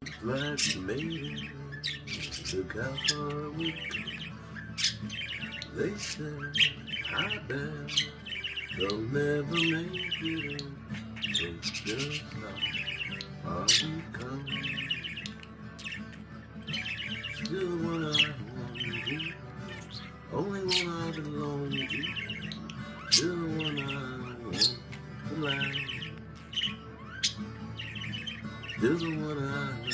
Glad you made it. Took out for a week. They said, I bet they'll never make it in. It's just how far we come. Still the one I want to. Only one I belong to. Still the one I want to last. Still the one I